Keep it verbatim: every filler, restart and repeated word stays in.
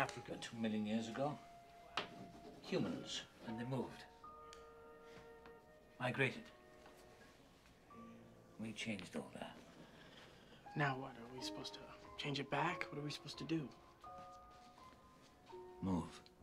Africa two million years ago. Humans, when they moved, migrated. We changed all that. Now what? Are we supposed to change it back? What are we supposed to do? Move.